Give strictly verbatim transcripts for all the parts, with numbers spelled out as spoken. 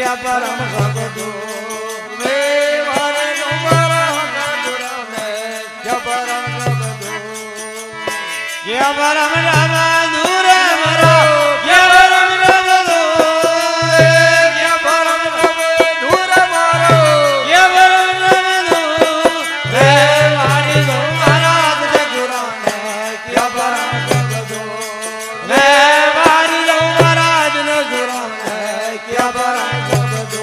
क्या परम भगतो वे मारे तुम्हारा गुराने क्या परम भगतो क्या परम रामा दूर मरो क्या परम भगतो क्या परम दूर मरो क्या परम भगतो वे मारे तुम्हारा गुराने क्या परम भगतो वे मारे तुम्हारा गुराने क्या परम भगतो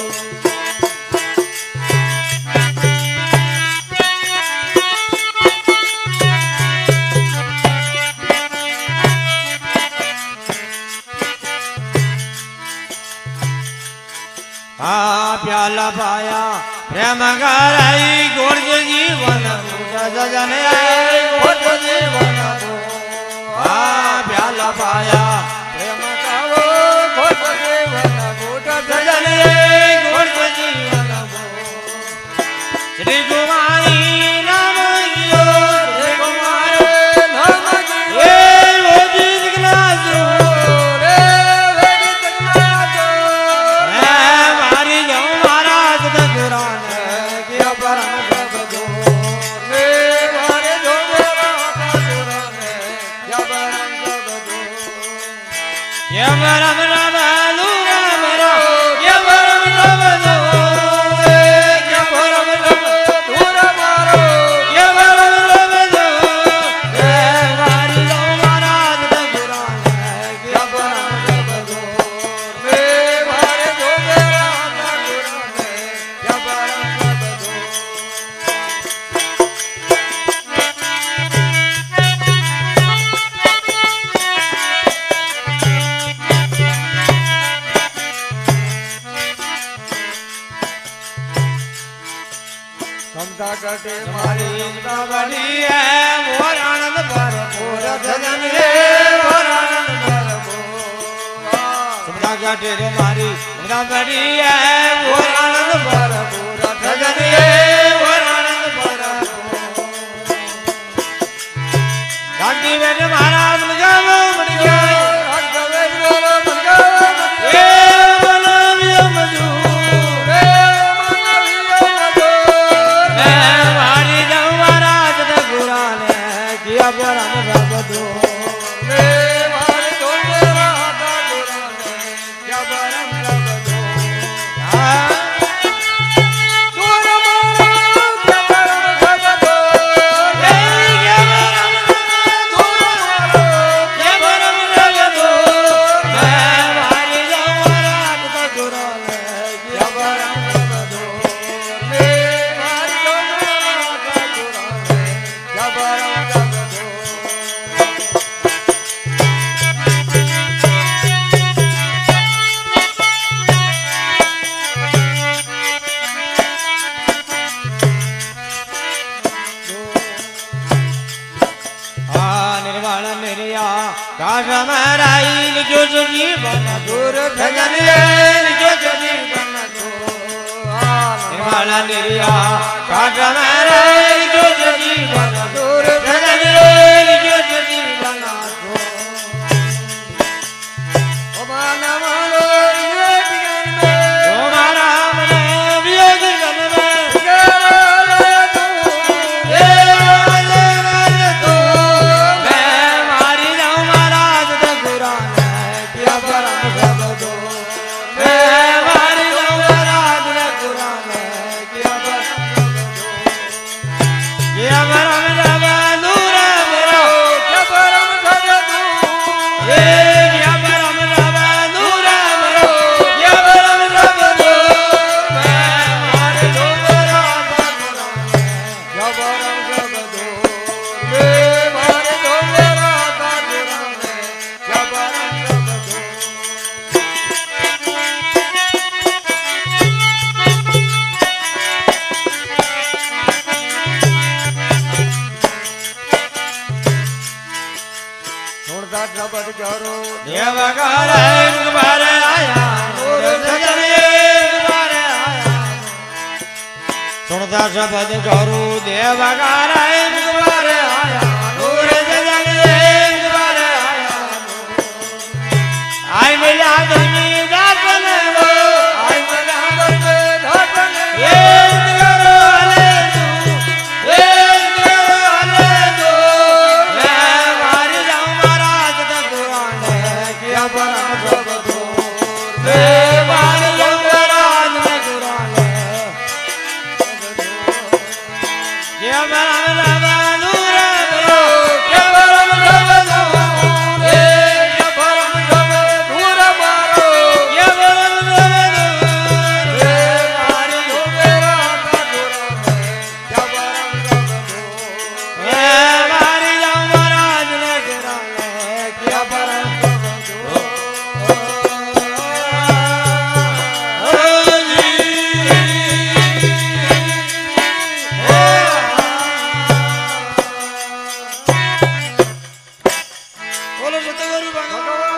हाँ प्याला पाया प्रेम कराई गोर्ज जीवन सजन आई गोर्ज जीवन हाँ प्याला पाया प्रेम करो गोर्ज जीवन सजन आई गोर्ज जीवन श्री कुमारी नाम जियो श्री कुमारी नाम जियो ए वो जीत गला जो रे वे जीत गला जो क्या परम भगतो रे मारे जो मेरा गुराने क्या परम भगतो क्या परम रामानु मेरा क्या परम भगतो क्या परम दूर मारो क्या परम भगतो रे मारी जो महाराज गुराने क्या परम भगतो रे मारे जो मेरा गुराने क्या परम भगतो समता कटे मारी समता बड़ी है मोर आनंद भरपूर सजन रे मोर आनंद भरपूर समता कटे रे मारी समता बड़ी है मोर आनंद भरपूर सजन रे मोर आनंद भरपूर गांधी बेटे महाराज मुझे मन गया हट गए बोलो मन गया ए बोलो मियो मजूर रे मानो मियो मजूर मैं मारी जाऊं महाराज गुराने किया परम भगतो रे मारी तो मेरा गुराने क्या परम भगतो दूर मारो क्या परम भगतो रे क्या परम दूर मारो क्या परम भगतो मैं मारी जाऊं महाराज गुराने क्या परम भगतो रे मारी तो मेरा गुराने क्या परम भगतो निर्वाण निर्या काश मराई लिखो जो जीवन दूर भजन लिखो जो जीवन निर्वाण निर्या काश मराई लिखो जो जीवन दूर भजन लिखो जो जीवन ओ माना मानो सुनता शब्द करो देवगार आया दूर जगन देवगार आया आई मिला दुनिया दापन वो आई बोलो सतगुरु भगवान